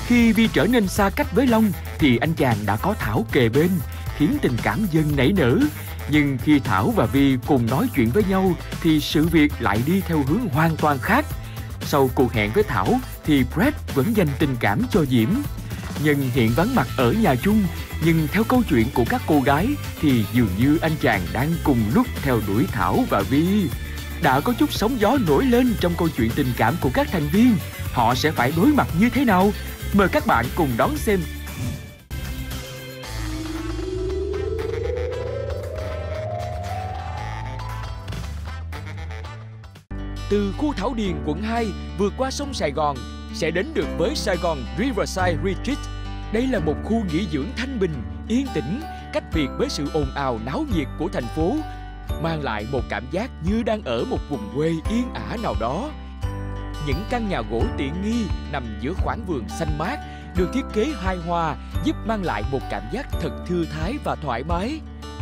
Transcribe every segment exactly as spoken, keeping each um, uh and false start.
Khi Vi trở nên xa cách với Long thì anh chàng đã có Thảo kề bên, khiến tình cảm dần nảy nở. Nhưng khi Thảo và Vi cùng nói chuyện với nhau thì sự việc lại đi theo hướng hoàn toàn khác. Sau cuộc hẹn với Thảo thì Brad vẫn dành tình cảm cho Diễm. Nhân hiện vắng mặt ở nhà chung, nhưng theo câu chuyện của các cô gái thì dường như anh chàng đang cùng lúc theo đuổi Thảo và Vi. Đã có chút sóng gió nổi lên trong câu chuyện tình cảm của các thành viên. Họ sẽ phải đối mặt như thế nào? Mời các bạn cùng đón xem. Từ khu Thảo Điền, quận hai, vượt qua sông Sài Gòn, sẽ đến được với Sài Gòn Riverside Retreat. Đây là một khu nghỉ dưỡng thanh bình, yên tĩnh, cách biệt với sự ồn ào náo nhiệt của thành phố, mang lại một cảm giác như đang ở một vùng quê yên ả nào đó. Những căn nhà gỗ tiện nghi nằm giữa khoảng vườn xanh mát, được thiết kế hài hòa, giúp mang lại một cảm giác thật thư thái và thoải mái.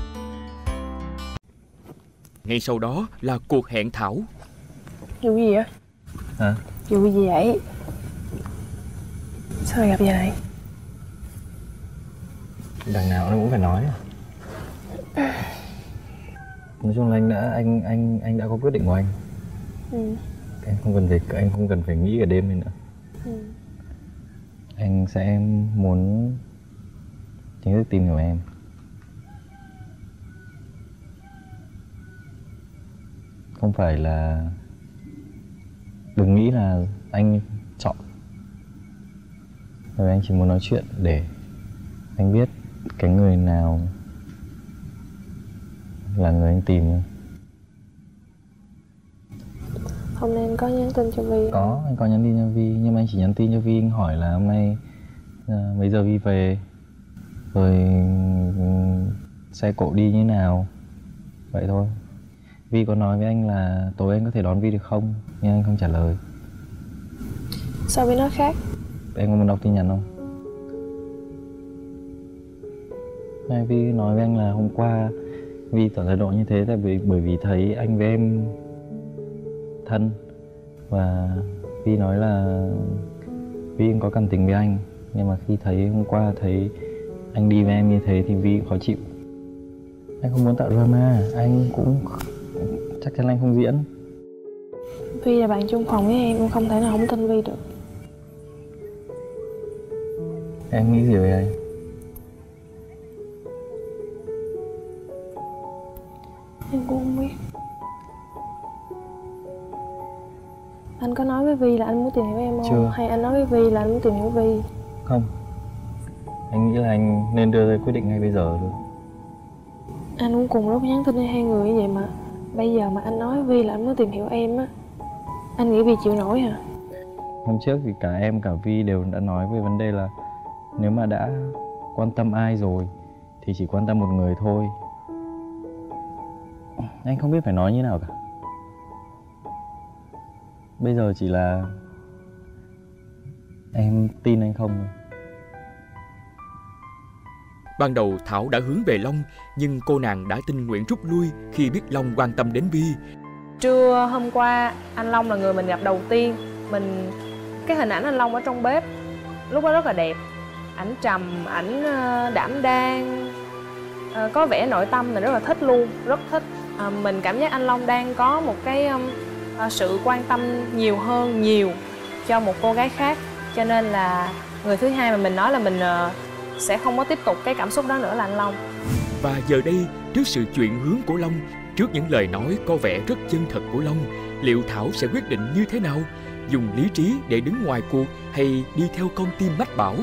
Ngay sau đó là cuộc hẹn Thảo. Vụ gì vậy? Hả? Vụ gì vậy? Sao lại gặp vậy? Đằng nào nó cũng phải nói. Nói chung là anh đã anh anh anh đã có quyết định của anh. Ừ. Anh không cần phải anh không cần phải nghĩ cả đêm này nữa. Ừ. Anh sẽ muốn chính thức tìm hiểu em. Không phải là đừng nghĩ là anh chọn. Rồi anh chỉ muốn nói chuyện để anh biết cái người nào là người anh tìm. Hôm nay anh có nhắn tin cho Vi? Có, anh có nhắn tin cho Vi, nhưng mà anh chỉ nhắn tin cho Vi, anh hỏi là hôm nay uh, mấy giờ Vi về, rồi um, xe cộ đi như nào, vậy thôi. Vi có nói với anh là tối anh có thể đón Vi được không, nhưng anh không trả lời. Sao với nó khác? Em có muốn đọc tin nhắn không? Này, Vi nói với anh là hôm qua Vi tỏ thái độ như thế tại vì bởi vì thấy anh với em thân, và Vi nói là Vi có cảm tình với anh, nhưng mà khi thấy hôm qua thấy anh đi với em như thế thì Vi khó chịu. Anh không muốn tạo drama, anh cũng chắc chắn anh không diễn. Vi là bạn chung phòng với em, em không thể nào không tin Vi được. Em nghĩ gì về anh? Em cũng không biết. Anh có nói với Vi là anh muốn tìm hiểu em không? Chưa. Hay anh nói với Vi là anh muốn tìm hiểu Vi? Không. Anh nghĩ là anh nên đưa ra quyết định ngay bây giờ thôi. Anh cũng cùng lúc nhắn tin với hai người như vậy mà bây giờ mà anh nói với Vi là anh muốn tìm hiểu em á, anh nghĩ Vi chịu nổi hả? Hôm trước thì cả em cả Vi đều đã nói về vấn đề là nếu mà đã quan tâm ai rồi thì chỉ quan tâm một người thôi. Anh không biết phải nói như nào cả. Bây giờ chỉ là em tin anh không thôi. Ban đầu Thảo đã hướng về Long, nhưng cô nàng đã tình nguyện rút lui khi biết Long quan tâm đến Vi. Trưa hôm qua, anh Long là người mình gặp đầu tiên. Mình cái hình ảnh anh Long ở trong bếp lúc đó rất là đẹp. Ảnh trầm, ảnh đảm đang, có vẻ nội tâm, mình rất là thích luôn, rất thích. Mình cảm giác anh Long đang có một cái sự quan tâm nhiều hơn nhiều cho một cô gái khác, cho nên là người thứ hai mà mình nói là mình sẽ không có tiếp tục cái cảm xúc đó nữa là anh Long. Và giờ đây, trước sự chuyển hướng của Long, trước những lời nói có vẻ rất chân thật của Long, liệu Thảo sẽ quyết định như thế nào? Dùng lý trí để đứng ngoài cuộc hay đi theo con tim mách bảo?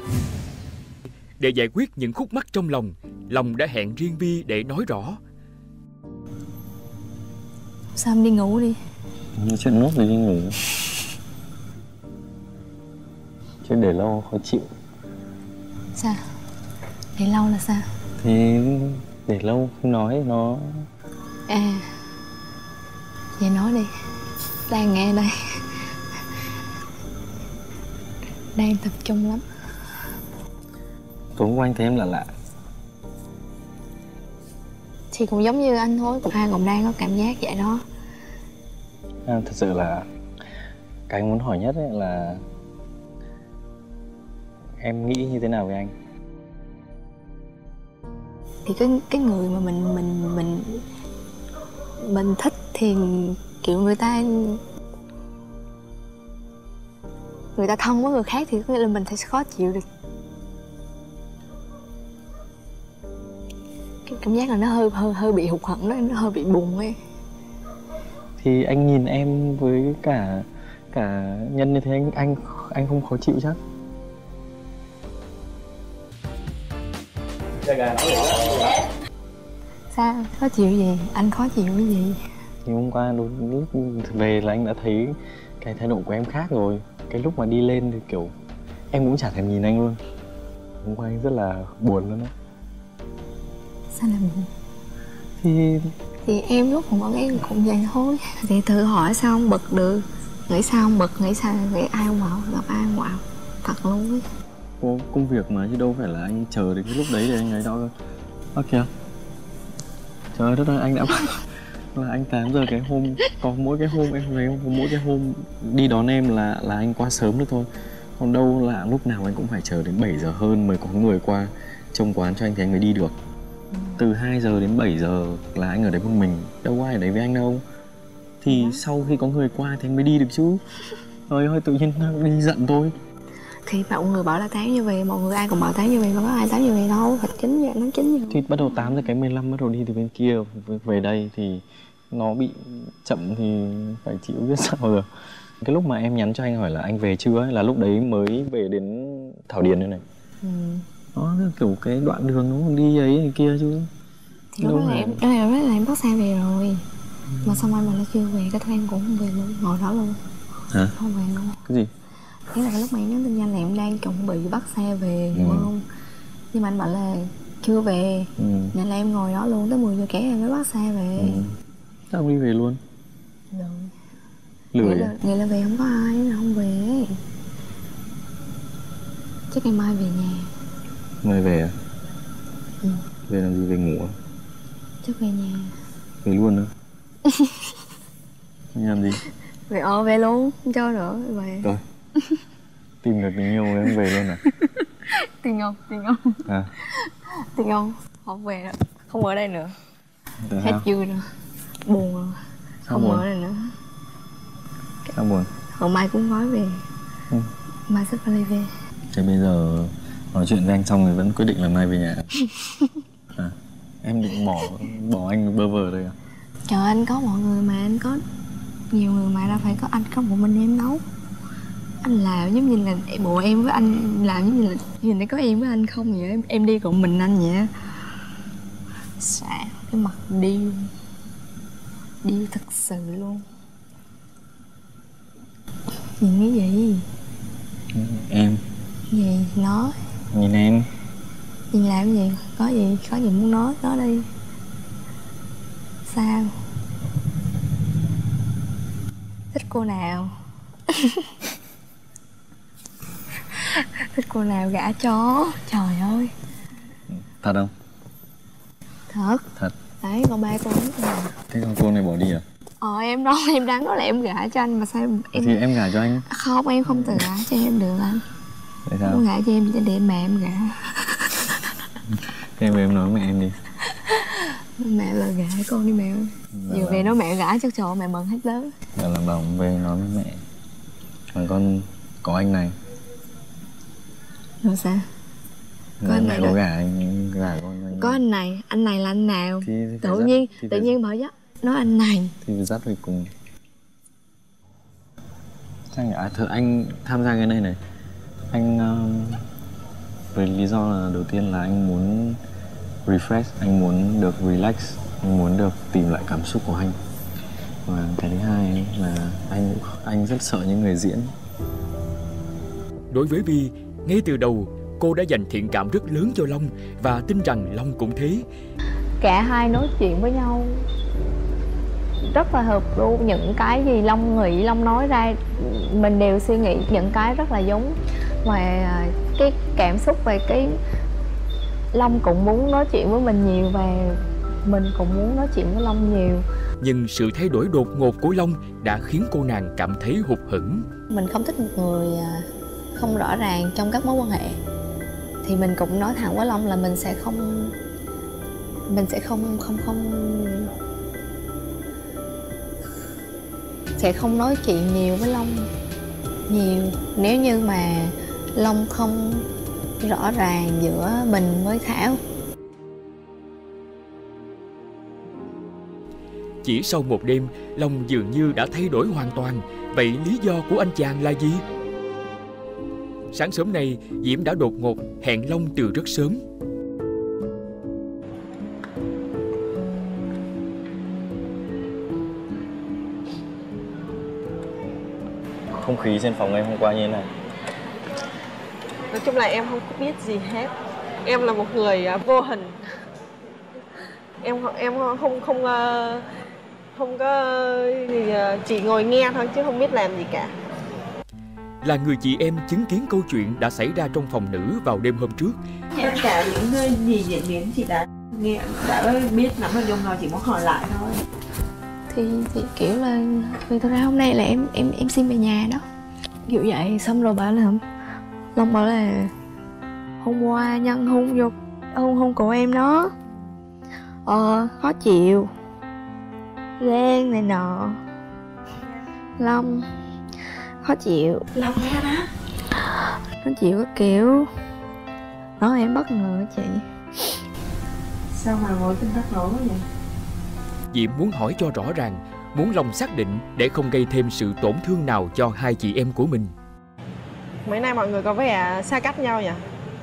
Để giải quyết những khúc mắc trong lòng, Long đã hẹn riêng Vi để nói rõ. Sao em đi ngủ đi. Nói chuyện nốt rồi đi ngủ. Chứ để lâu khó chịu. Sao? Để lâu là sao? Thì để lâu không nói nó... À, vậy nói đi. Đang nghe đây. Đang tập trung lắm. Tối qua anh thấy em lạ lạ. Thì cũng giống như anh thôi, ai cũng đang có cảm giác vậy đó. À, thật sự là cái anh muốn hỏi nhất ấy là em nghĩ như thế nào về anh? Thì cái cái người mà mình mình mình mình thích thì kiểu người ta người ta thân với người khác thì có nghĩa là mình sẽ khó chịu được. Cái cảm giác là nó hơi hơi hơi bị hụt hẫng đó, nó hơi bị buồn ấy. Thì anh nhìn em với cả cả nhân như thế anh anh anh không khó chịu chắc? Sao? Khó chịu gì? Anh khó chịu cái gì? Thì hôm qua lúc về là anh đã thấy cái thái độ của em khác rồi. Cái lúc mà đi lên thì kiểu em cũng chả thèm nhìn anh luôn. Hôm qua anh rất là buồn luôn á. Sao lại buồn? Thì Thì em lúc còn bọn em cũng vậy thôi. Thì tự hỏi sao không bực được. Nghĩ sao không bực, nghĩ sao, nghĩ ai không bảo, gặp ai không bảo. Thật luôn ấy. có công việc mà chứ đâu phải là anh chờ đến cái lúc đấy để anh ấy đó cơ. Ơ kìa, trời đất ơi, anh đã là anh tám giờ cái hôm, có mỗi cái hôm em về, có mỗi cái hôm đi đón em là là anh qua sớm được thôi. Còn đâu là lúc nào anh cũng phải chờ đến bảy giờ hơn mới có người qua trông quán cho anh thì anh mới đi được. Từ hai giờ đến bảy giờ là anh ở đấy một mình, đâu có ai ở đấy với anh đâu. Thì ừ. sau khi có người qua thì anh mới đi được chứ. Trời ơi, tự nhiên đi giận thôi. Thì mọi người bảo là tám giờ về, mọi người ai cũng bảo tám giờ về, mà có ai tám giờ về đâu, thật chín giờ, nó chín giờ. Thì bắt đầu tám giờ cái mười lăm bắt đầu đi từ bên kia về đây thì nó bị chậm thì phải chịu biết sao rồi. Cái lúc mà em nhắn cho anh hỏi là anh về chưa ấy, là lúc đấy mới về đến Thảo Điền đây này. Ừ. Đó, kiểu cái đoạn đường nó còn đi ấy này kia chứ. Thì lúc đó là em, đó là, là em bắt xe về rồi. Ừ. Mà xong anh mà là chưa về, cái thôi em cũng không về luôn, ngồi đó luôn. Hả? Không về luôn. Cái gì? Thế là cái lúc mà em nhắn tin nhanh là em đang chuẩn bị bắt xe về, đúng ừ. không? Nhưng mà anh bảo là chưa về, ừ. nên là em ngồi đó luôn, tới mười giờ kẻ em mới bắt xe về. Ừ. Sao không đi về luôn? Lười. Lười Nghĩa là, nghĩa là về không có ai, nên là không về. Chắc ngày mai về nhà. Mai về à? Ừ. Về làm gì, về ngủ à? Chắc về nhà. Về luôn nữa? Làm gì? Về ờ về luôn, không cho nữa, về. Rồi. Tìm được tình yêu rồi em về luôn à? Tình không, tình không. À? Tình không, không về nữa, không ở đây nữa. Tại hết sao? vui rồi, buồn rồi. Sao không buồn? ở đây nữa. Sao buồn? Hôm mai cũng nói về. Ừ. Mai sắp phải về. Thế bây giờ nói chuyện với anh xong rồi vẫn quyết định là mai về nhà à? Em định bỏ bỏ anh bơ vơ đây à? Trời, anh có mọi người mà, anh có nhiều người mà, đâu phải có anh có một mình em đâu. Anh làm giống như là bộ em với anh, làm giống như là nhìn thấy có em với anh không vậy. Em, em đi cùng mình anh vậy. Xạ cái mặt điêu, điêu thật sự luôn. Nhìn cái gì? Em. Gì? Nói. Nhìn em. Nhìn làm gì? Có gì? Có gì muốn nói? Nói đi. Sao? Thích cô nào? Thích cô nào gả cho? Trời ơi. Thật không? Thật. Thật. Đấy, con ba cô ấy rồi. Thế con cô này bỏ đi à? Ờ, em nói, em đáng nói là em gả cho anh mà sao em... Thì em gả cho anh. Không, em không tự gả cho em được anh. Tại sao? Em gả cho em để mẹ em gả. Thế em nói mẹ em đi. Mẹ là gả con đi mẹ ơi. Nhiều về nói mẹ gả chắc trời mẹ mừng hết lớn. Là làm bỏng về nói với mẹ. Còn con có anh này. Rồi sao? Có anh này có gả anh, gả con anh. Có anh này, anh này là anh nào? Thì, thì tự dắt, nhiên, thì tự nhiên bởi dắt nói anh này. Thì phải dắt về cùng. Sao à, thưa anh tham gia cái này này. Anh uh, với lý do là đầu tiên là anh muốn refresh, anh muốn được relax, anh muốn được tìm lại cảm xúc của anh. Và cái thứ hai là anh anh rất sợ những người diễn. Đối với Vi, ngay từ đầu cô đã dành thiện cảm rất lớn cho Long và tin rằng Long cũng thế. Cả hai nói chuyện với nhau rất là hợp luôn. Những cái gì Long nghĩ, Long nói ra mình đều suy nghĩ những cái rất là giống. Và cái cảm xúc về cái Long cũng muốn nói chuyện với mình nhiều và mình cũng muốn nói chuyện với Long nhiều. Nhưng sự thay đổi đột ngột của Long đã khiến cô nàng cảm thấy hụt hẫng. Mình không thích một người không rõ ràng trong các mối quan hệ thì mình cũng nói thẳng với Long là mình sẽ không mình sẽ không không không sẽ không nói chuyện nhiều với Long nhiều nếu như mà Long không rõ ràng giữa mình với Thảo. Chỉ sau một đêm, Long dường như đã thay đổi hoàn toàn. Vậy lý do của anh chàng là gì? Sáng sớm nay, Diễm đã đột ngột hẹn Long từ rất sớm. Không khí trên phòng em hôm qua như thế này. Nói chung là em không biết gì hết. Em là một người uh, vô hình. Em em không không uh, không có gì, uh, chỉ ngồi nghe thôi chứ không biết làm gì cả. Là người chị em chứng kiến câu chuyện đã xảy ra trong phòng nữ vào đêm hôm trước. Tất cả những gì diễn biến chị đã nghe đã biết nắm nội dung rồi, chỉ muốn hỏi lại thôi. Thì thì kiểu là vì thật ra hôm nay là em em em xin về nhà đó. Kiểu vậy xong rồi bảo là Long bảo là hôm qua Nhân hôn vô hôn hôn cổ em đó. Ờ khó chịu. Ghen này nọ. Long khó chịu. Long nghe đó. Khó chịu cái kiểu. Nói em bất ngờ chị. Sao mà ngồi tin thất nổi quá vậy? Diễm muốn hỏi cho rõ ràng, muốn Long xác định để không gây thêm sự tổn thương nào cho hai chị em của mình. Mấy nay mọi người có vẻ xa cách nhau nhỉ?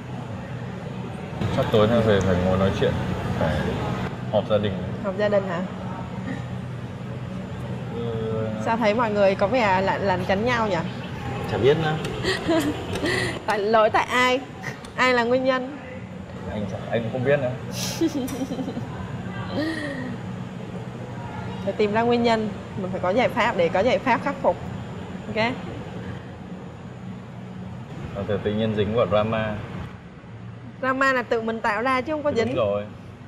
Sắp tối nay về phải ngồi nói chuyện, phải họp gia đình. Họp gia đình hả? Ừ... Sao thấy mọi người có vẻ lạnh lạnh tránh nhau nhỉ? Chả biết nữa. Tại lỗi tại ai? Ai là nguyên nhân? Anh anh cũng không biết nữa. Để tìm ra nguyên nhân, mình phải có giải pháp để có giải pháp khắc phục. Ok? Rồi tự nhiên dính vào drama. Drama là tự mình tạo ra chứ không có dính. Đúng rồi.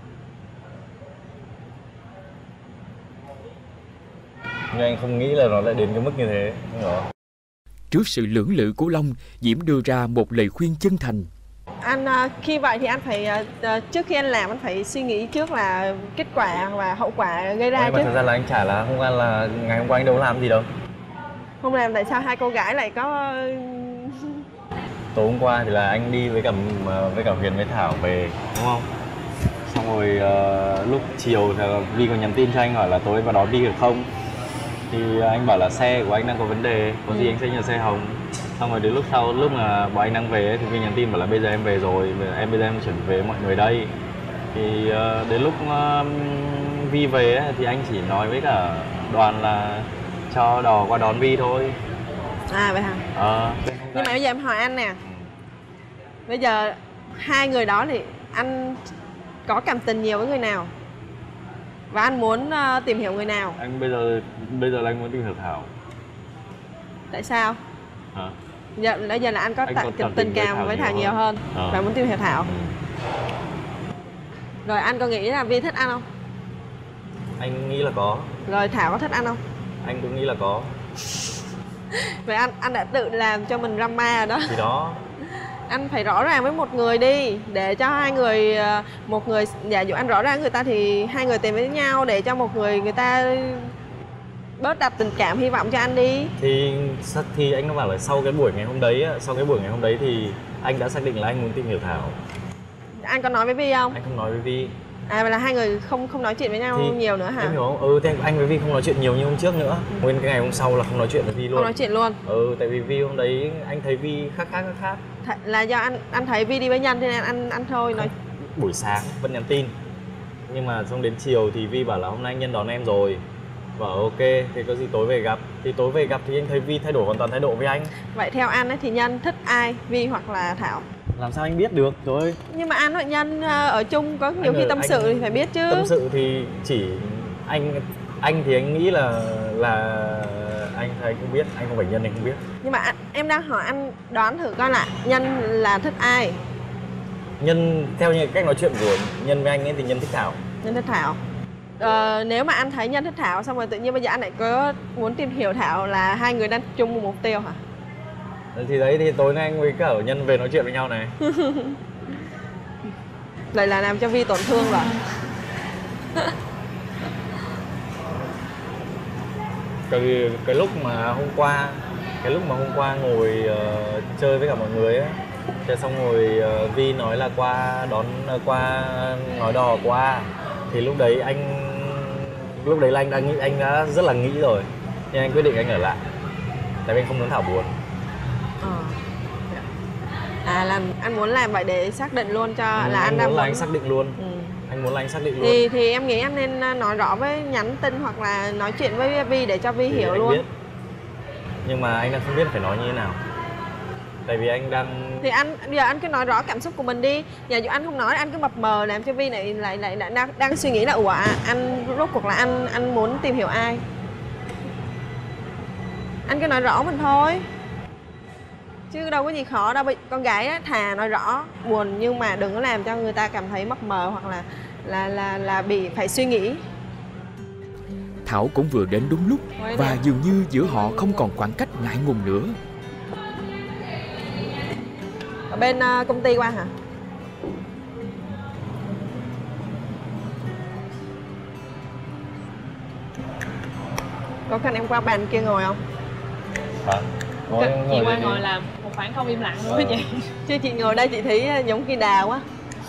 Nhưng anh không nghĩ là nó lại đến cái mức như thế. Đúng rồi. Trước sự lưỡng lự của Long, Diễm đưa ra một lời khuyên chân thành. Anh khi vậy thì anh phải trước khi anh làm anh phải suy nghĩ trước là kết quả và hậu quả gây ra. Nhưng mà chứ thật ra là anh chả là hôm qua là ngày hôm qua anh đâu làm gì đâu. Không làm tại sao hai cô gái lại có. Tối hôm qua thì là anh đi với cả với cả Huyền với Thảo về đúng không? Xong rồi uh, lúc chiều thì Vi còn nhắn tin cho anh hỏi là tối vào đó đi được không? Thì anh bảo là xe của anh đang có vấn đề, có gì ừ. anh sẽ nhờ xe hồng. Xong rồi đến lúc sau, lúc mà bọn anh đang về ấy, thì Vi nhắn tin bảo là bây giờ em về rồi, em bây giờ em chuẩn về mọi người đây. Thì uh, đến lúc uh, Vi về ấy, thì anh chỉ nói với cả Đoàn là cho Đò qua đón Vi thôi. À vậy hả? Ờ. Nhưng mà bây giờ em hỏi anh nè, bây giờ hai người đó thì anh có cảm tình nhiều với người nào? Và anh muốn uh, tìm hiểu người nào? Anh bây giờ bây giờ là anh muốn tìm hiểu Thảo. Tại sao? Hả? Giờ, bây giờ là anh có anh tình, tình, tình cảm với Thảo, với Thảo nhiều hơn, hơn. À. Và muốn tìm hiểu Thảo. Ừ. Rồi anh có nghĩ là Vi thích anh không? Anh nghĩ là có. Rồi Thảo có thích anh không? Anh cũng nghĩ là có. Vậy anh anh đã tự làm cho mình drama rồi đó. Thì đó. Anh phải rõ ràng với một người đi, để cho hai người, một người giả dụ anh rõ ràng với người ta thì hai người tìm với nhau, để cho một người người ta bớt đặt tình cảm hy vọng cho anh đi. Thì thì anh nó bảo là sau cái buổi ngày hôm đấy, sau cái buổi ngày hôm đấy thì anh đã xác định là anh muốn tìm hiểu Thảo. Anh có nói với Vi không? Anh không nói với Vi. À vậy là hai người không không nói chuyện với nhau thì, nhiều nữa hả? Em hiểu không? Ừ, thì anh với Vi không nói chuyện nhiều như hôm trước nữa. Ừ. Nguyên cái ngày hôm sau là không nói chuyện với Vi luôn. Không nói chuyện luôn. Ừ, tại vì Vi hôm đấy anh thấy Vi khác khác khác khác. Th là do anh anh thấy Vi đi với Nhân cho nên anh anh thôi nói. Buổi sáng vẫn nhắn tin. Nhưng mà xong đến chiều thì Vi bảo là hôm nay anh Nhân đón em rồi. Bảo ok, thì có gì tối về gặp. Thì tối về gặp thì anh thấy Vi thay đổi hoàn toàn thái độ với anh. Vậy theo anh ấy thì Nhân thích ai, Vi hoặc là Thảo? Làm sao anh biết được rồi. Nhưng mà anh và Nhân ở chung có nhiều anh khi tâm anh, sự thì phải biết chứ. Tâm sự thì chỉ anh anh thì anh nghĩ là là anh thấy anh không biết, anh không phải Nhân anh không biết. Nhưng mà anh, em đang hỏi anh đoán thử coi lại Nhân là thích ai? Nhân theo như cách nói chuyện của Nhân với anh ấy thì Nhân thích Thảo. Nhân thích Thảo. Ờ, nếu mà anh thấy Nhân thích Thảo xong rồi tự nhiên bây giờ anh lại có muốn tìm hiểu Thảo, là hai người đang chung một mục tiêu hả? Thì đấy, thì tối nay anh với cả Nhân về nói chuyện với nhau này. Lại là làm cho Vi tổn thương rồi. Cái, cái lúc mà hôm qua Cái lúc mà hôm qua ngồi uh, chơi với cả mọi người á, chơi xong rồi uh, Vi nói là qua đón uh, qua nói đò qua, thì lúc đấy anh lúc đấy là anh đang nghĩ, anh đã rất là nghĩ rồi, nhưng anh quyết định anh ở lại tại vì anh không muốn Thảo buồn. Ờ. À, làm anh muốn làm vậy để xác định luôn cho ừ, là anh, anh đang muốn là muốn... anh xác định luôn. Ừ. Anh muốn là anh xác định luôn. Thì thì em nghĩ em nên nói rõ với, nhắn tin hoặc là nói chuyện với Vi để cho Vi thì hiểu anh luôn. Biết. Nhưng mà anh đang không biết phải nói như thế nào. Tại vì anh đang... Thì anh giờ anh cứ nói rõ cảm xúc của mình đi. Giờ dù anh không nói, anh cứ mập mờ làm cho Vi này lại lại, lại đang, đang suy nghĩ là ủa à, anh rốt cuộc là anh anh muốn tìm hiểu ai. Anh cứ nói rõ mình thôi. Chứ đâu có gì khó đâu. Con gái á, thà nói rõ buồn nhưng mà đừng có làm cho người ta cảm thấy mập mờ hoặc là là là là bị phải suy nghĩ. Thảo cũng vừa đến đúng lúc và dường như giữa họ không còn khoảng cách ngại ngùng nữa. Ở bên uh, công ty qua hả? Có cần em qua bàn kia ngồi không? Hả? Ngồi, chị qua ngồi làm một khoảng không im lặng luôn đó chị. Chứ chị ngồi đây chị thấy giống kỳ đà quá.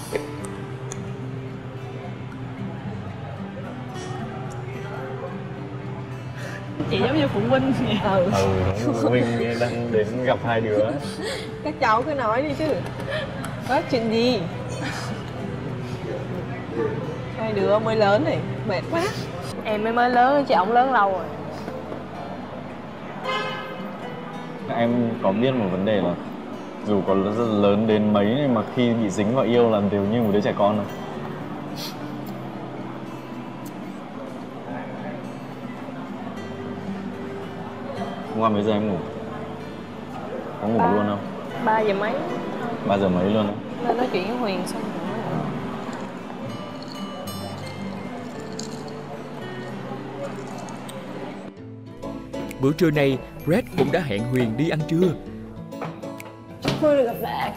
Chị giống như phụ huynh vậy. Ừ, ừ phụ huynh đang đến gặp hai đứa. Các cháu cứ nói đi chứ. Có chuyện gì? Hai đứa mới lớn này, mệt quá. Em mới mới lớn, chị ổng lớn lâu rồi. Em có biết một vấn đề là dù có rất lớn đến mấy nhưng mà khi bị dính vào yêu là đều như một đứa trẻ con rồi. Hôm qua mấy giờ em ngủ? Có ngủ ba, luôn không? Ba giờ mấy. Ba giờ mấy luôn á? Nên nói chuyện với Huyền xong rồi. Bữa trưa nay, Brad cũng đã hẹn Huyền đi ăn trưa. Vui được gặp bạn.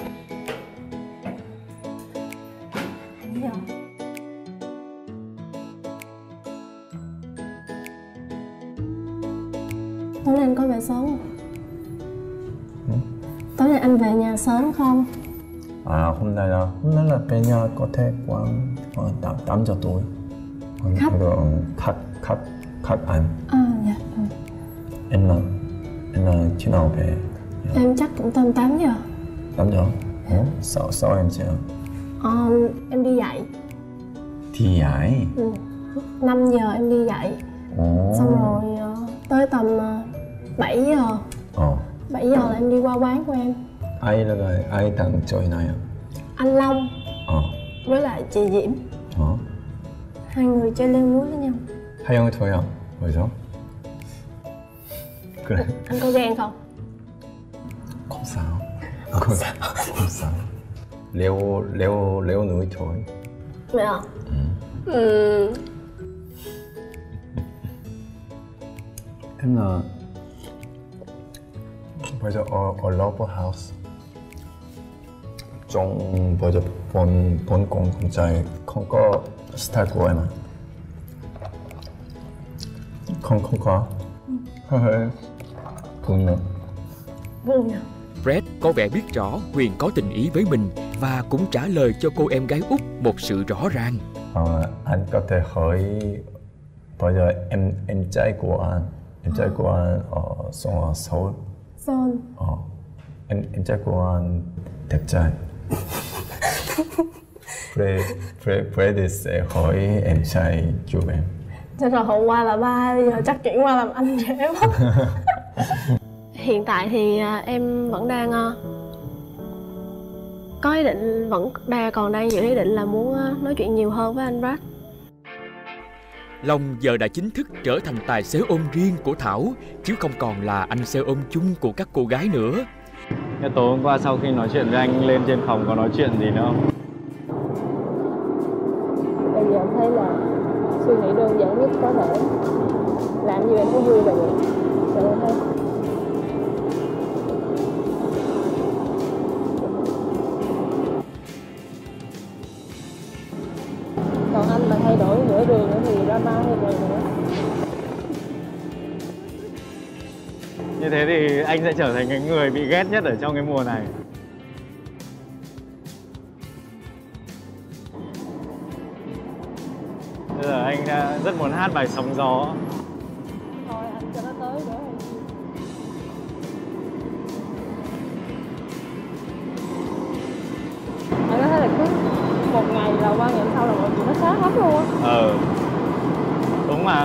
Tối nay anh có về sớm không? Ừ? Tối nay anh về nhà sớm không? À, hôm nay là hôm nay là về nhà có thể khoảng tám tám giờ tối. Khách? Khách khách khách anh. À dạ. Ừ. Em là em là khi nào về? Em chắc cũng tầm tám giờ. Tám giờ? Ủa? Sao sao em chưa? Ờ, em đi dạy. Đi dạy? Ừ. năm giờ em đi dạy. Ồ. Xong rồi tới tầm bảy giờ. Ờ. bảy giờ là em đi qua quán của em. Ai là người ai đang chơi này à? Anh Long. Ờ. Với lại chị Diễm. Ờ. Hai người chơi leo núi với nhau. hai 형이 저야. 왜죠? 그래. Anh có ghen không? Không sao. Không sao. Không sao. leo leo leo núi thôi. Vậy à? Ừ. Ừ. Em là bây giờ ở ở Love House trong bây giờ bốn bốn con con trai không có style của em à? Không không có. hơi buồn nữa. Buồn à? Brad có vẻ biết rõ Huyền có tình ý với mình và cũng trả lời cho cô em gái út một sự rõ ràng. Ờ, anh có thể hỏi bây giờ em em trai của anh em trai của anh ở sống ở Seoul. Seoul. Ờ, em em trai của anh đẹp trai. Fred Fred Fred sẽ hỏi em trai giúp em. Cho rồi hôm qua là ba, bây giờ chắc chuyển qua làm anh dễ quá. Hiện tại thì em vẫn đang có ý định, vẫn đang còn đang giữ ý định là muốn nói chuyện nhiều hơn với anh Brad. Long giờ đã chính thức trở thành tài xế ôm riêng của Thảo, chứ không còn là anh xe ôm chung của các cô gái nữa. Thế tối hôm qua sau khi nói chuyện với anh lên trên phòng có nói chuyện gì nữa không? Bây giờ em thấy là suy nghĩ đơn giản nhất có thể, làm gì em có vui là vậy. Rồi em thấy nửa đường nữa thì drama thêm rồi nữa. Như thế thì anh sẽ trở thành cái người bị ghét nhất ở trong cái mùa này. Bây giờ anh rất muốn hát bài Sóng Gió. Thôi anh cho nó tới nữa. Anh có thấy là cứ một ngày là qua ngày sau là mọi chuyện nó khác lắm luôn á. Ờ đúng mà.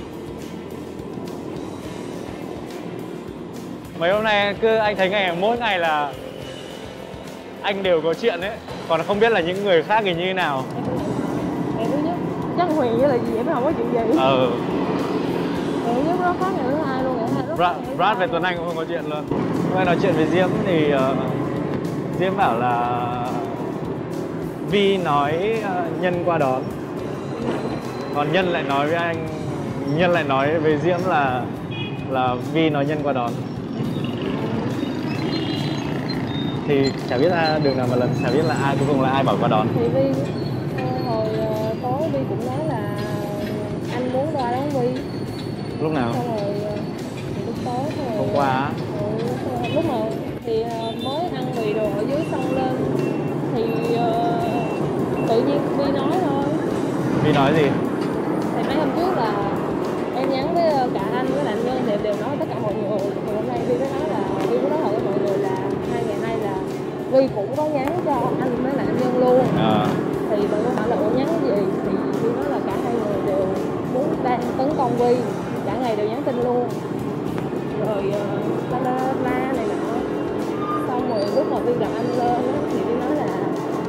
Mấy hôm nay cứ anh thấy ngày mỗi ngày là anh đều có chuyện ấy, còn không biết là những người khác thì như thế nào. Ngày thứ nhất chắc Huyền với là gì em không có chuyện gì. Ờ Ngày thứ nhất nó khác ngày thứ hai luôn, ngày thứ hai rất Brad, Brad về Tuấn Anh cũng không có chuyện luôn. Hôm nay nói chuyện với Diễm thì uh, Diễm bảo là Vi nói uh, Nhân qua đón, còn Nhân lại nói với anh, Nhân lại nói với Diễm là là Vi nói Nhân qua đón. Thì chả biết là đường nào mà lần chả biết là ai cuối cùng là ai bảo qua đón. Thì Vi hồi uh, tối Vi cũng nói là anh muốn qua đón Vi. Lúc nào? Xong rồi lúc tối rồi Hôm qua á? Ừ, lúc mà thì mới ăn mì đồ ở dưới xong lên thì uh, tự nhiên Vi nói thôi. Vi nói gì? Thì mấy hôm trước là em nhắn với cả anh với anh Nhân đều đều nói tất cả mọi người. Thì hôm nay Vi mới nói là Vi cũng nói thật với mọi người là hai ngày nay là Vi cũng có nhắn cho anh với lại anh Nhân luôn. À. Thì mọi người hỏi là ủa nhắn cái gì thì Vi nói là cả hai người đều muốn đang tấn công Vi, cả ngày đều nhắn tin luôn. Rồi uh, la la la này nọ. Xong rồi lúc mà Vi gặp anh lên thì Vi nói là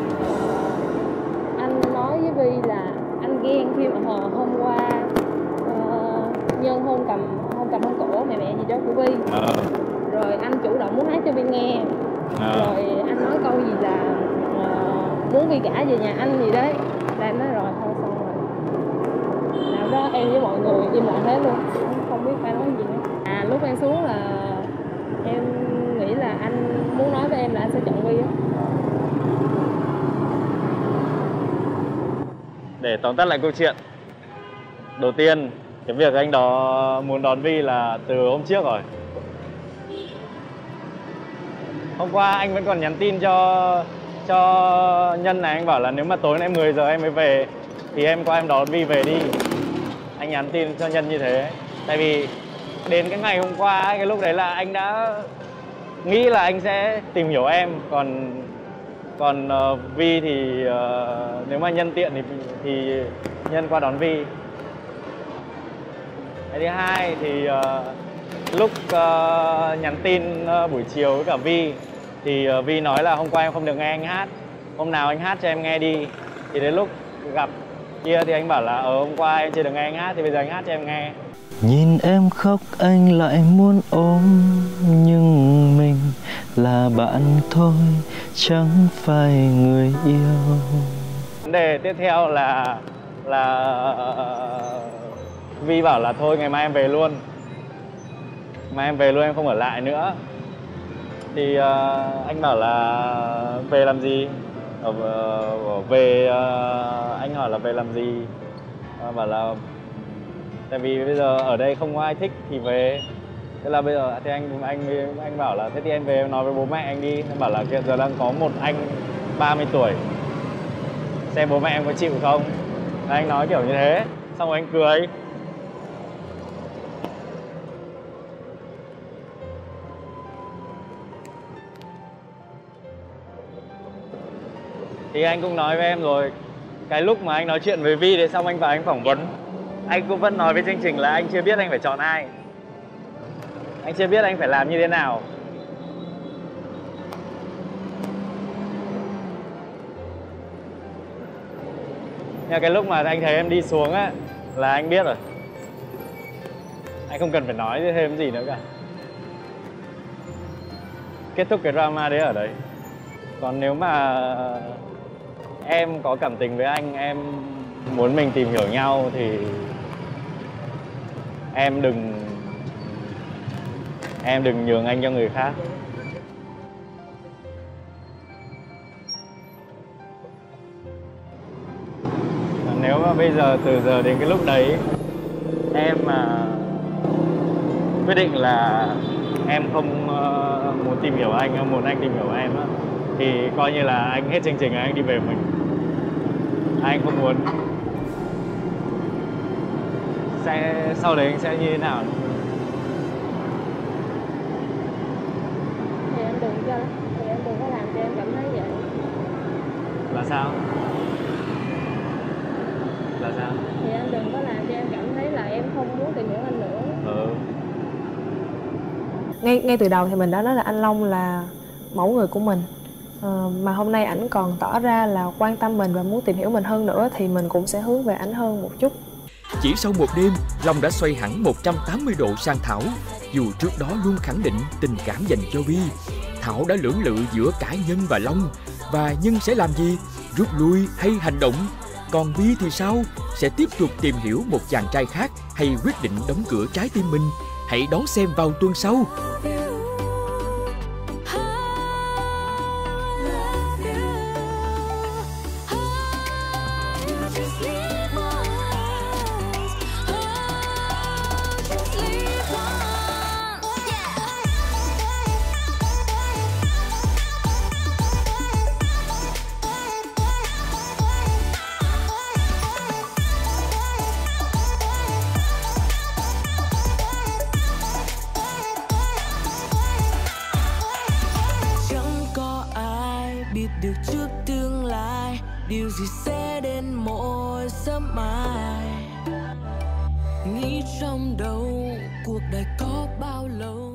uh, anh nói với Vi là anh ghen khi mà hôm qua uh, Nhân hôn cầm hôn cầm hôn cổ mẹ mẹ gì đó của Vi. À. Rồi anh chủ động muốn hát cho Vi nghe. À. Rồi anh nói câu gì là uh, muốn Vi gả về nhà anh gì đấy. Là em nói rồi thôi xong rồi. Nào đó em với mọi người im lặng hết luôn, không biết phải nói gì nữa. À lúc em xuống là em nghĩ là anh muốn nói với em là anh sẽ chọn Vi á. Để tóm tắt lại câu chuyện, đầu tiên cái việc anh đó muốn đón Vi là từ hôm trước rồi. Hôm qua anh vẫn còn nhắn tin cho cho Nhân này, anh bảo là nếu mà tối nay mười giờ em mới về thì em qua em đón Vi về đi. Anh nhắn tin cho Nhân như thế. Tại vì đến cái ngày hôm qua cái lúc đấy là anh đã nghĩ là anh sẽ tìm hiểu em, còn còn uh, Vi thì uh, nếu mà Nhân tiện thì thì Nhân qua đón Vi. Cái thứ hai thì uh, lúc uh, nhắn tin uh, buổi chiều với cả Vi thì uh, Vi nói là hôm qua em không được nghe anh hát, hôm nào anh hát cho em nghe đi. Thì đến lúc gặp kia thì anh bảo là ờ hôm qua em chưa được nghe anh hát thì bây giờ anh hát cho em nghe. Nhìn em khóc anh lại muốn ôm, nhưng mình là bạn thôi, chẳng phải người yêu. Vấn đề tiếp theo là là uh, Vi bảo là thôi ngày mai em về luôn, mai em về luôn em không ở lại nữa. Thì uh, anh bảo là về làm gì? Ở, ở về uh, anh hỏi là về làm gì? Uh, bảo là tại vì bây giờ ở đây không có ai thích thì về. Thế là bây giờ thì anh anh anh bảo là thế thì em về em nói với bố mẹ anh đi. Em bảo là hiện giờ đang có một anh ba mươi tuổi, xem bố mẹ em có chịu không. Và anh nói kiểu như thế, xong rồi anh cười. Thì anh cũng nói với em rồi, cái lúc mà anh nói chuyện với Vi thì xong anh vào anh phỏng vấn, anh cũng vẫn nói với chương trình là anh chưa biết anh phải chọn ai, anh chưa biết anh phải làm như thế nào. Nhưng cái lúc mà anh thấy em đi xuống á là anh biết rồi, anh không cần phải nói thêm gì nữa cả. Kết thúc cái drama đấy ở đấy. Còn nếu mà em có cảm tình với anh, em muốn mình tìm hiểu nhau thì em đừng em đừng nhường anh cho người khác. Nếu mà bây giờ từ giờ đến cái lúc đấy em mà quyết định là em không uh, muốn tìm hiểu anh, em muốn anh tìm hiểu em á, thì coi như là anh hết chương trình, anh đi về mình. Anh không muốn sẽ sau đấy anh sẽ như thế nào. Thì anh đừng cho thì anh đừng có làm cho em cảm thấy vậy. Là sao? Là sao? Thì anh đừng có làm cho em cảm thấy là em không muốn tìm hiểu anh nữa. Ừ. Ngay ngay từ đầu thì mình đã nói là anh Long là mẫu người của mình. Ờ, mà hôm nay ảnh còn tỏ ra là quan tâm mình và muốn tìm hiểu mình hơn nữa, thì mình cũng sẽ hướng về ảnh hơn một chút. Chỉ sau một đêm, Long đã xoay hẳn một trăm tám mươi độ sang Thảo. Dù trước đó luôn khẳng định tình cảm dành cho Vi, Thảo đã lưỡng lự giữa cả Nhân và Long. Và Nhân sẽ làm gì? Rút lui hay hành động? Còn Vi thì sao? Sẽ tiếp tục tìm hiểu một chàng trai khác hay quyết định đóng cửa trái tim mình? Hãy đón xem vào tuần sau. biết được trước tương lai điều gì sẽ đến mỗi sớm mai. Nghĩ trong đầu cuộc đời có bao lâu